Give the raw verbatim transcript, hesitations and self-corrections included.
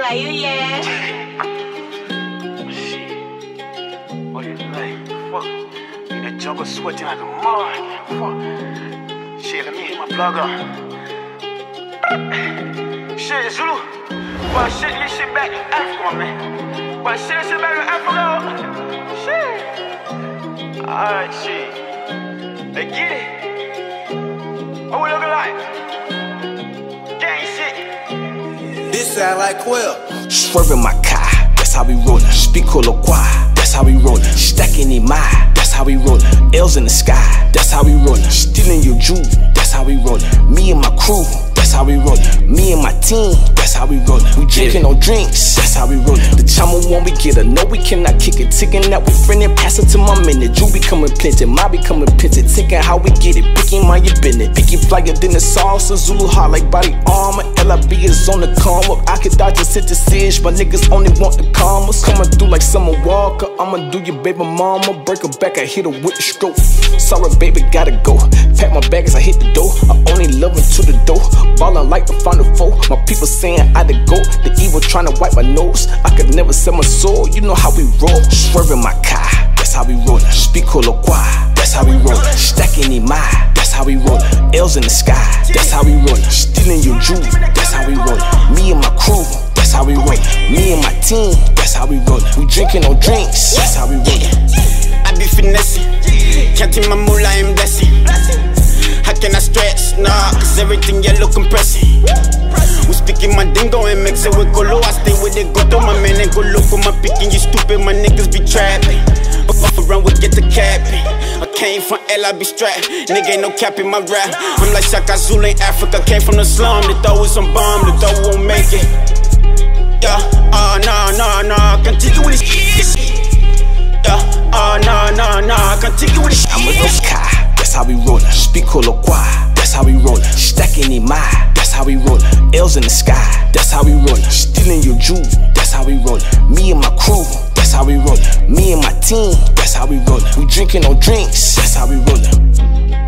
like you, yeah. Shit. What do you like? Fuck. In the jungle sweating like a mug. Fuck. Shit, let me hit my plug up. Shit, Zulu. Boy, shit, this shit back to Africa, man. Boy, shit, this shit back to Africa. Shit. Alright, shit. They get it. What we looking like? Gang shit. This sound like Quill. Swerving my car, that's how we rollin'. Speak colloquy, that's how we rollin'. Stacking in my, that's how we rollin'. L's in the sky, that's how we rollin'. Stealing your jewels, that's how we rollin'. Me and my crew, that's how we rollin'. Me and my team, that's how we rollin'. We drinking no drinks, that's how we rollin'. The chama won't be get her, no we cannot kick it. Ticking out with friend and pass it to my minute. You becoming plenty, my becoming plenty. Ticking how we get it, picking my your business. Picky flyer than the sauce, Zulu hard like body armor. L I B is on the come up, I could dodge a synthesis. My niggas only want the commas. Coming through like Summer Walker, I'ma do your baby mama. Break her back, I hit her with the stroke. Sorry baby, gotta go. Pack my bag as I hit the door. I only love her to the door. Ballin' like the final four. My people saying I the go. The evil tryna wipe my nose. I could never sell my soul. You know how we roll. Swerving my car, that's how we rollin'. Speak colloquy, that's how we rollin'. Stacking in my, that's how we rollin'. L's in the sky, that's how we rollin'. Stealing your jewels, that's how we rollin'. Me and my crew, that's how we rollin'. Me and my team, that's how we rollin'. We drinking no drinks, that's how we rollin'. I be finessing, counting my moolah and blessing. How can I stretch? Nah, cause everything yeah look impressive. We speaking my dingo and mix it with Golo. I stay with it, go to my man and go look for my picking. You stupid, my niggas be trapping. Off around, we get the capping. I came from L, I be strapped. Nigga ain't no cap in my rap. I'm like Shaka Zulu in Africa. Came from the slum, they thought we some bomb, they thought we won't make it. Yeah, oh no, no, no, continue with this shit. Yeah, oh no, no, no, continue with this shit. I'm a little car, that's how we rollin'. Speak colloquy, that's how we rollin'. Stacking in my, that's how we rollin'. L's in the sky, that's how we rollin'. Stealing your jewels, that's how we rollin'. Me and my crew, that's how we rollin'. Me and my team, that's how we rollin'. We drinking no drinks, that's how we rollin'.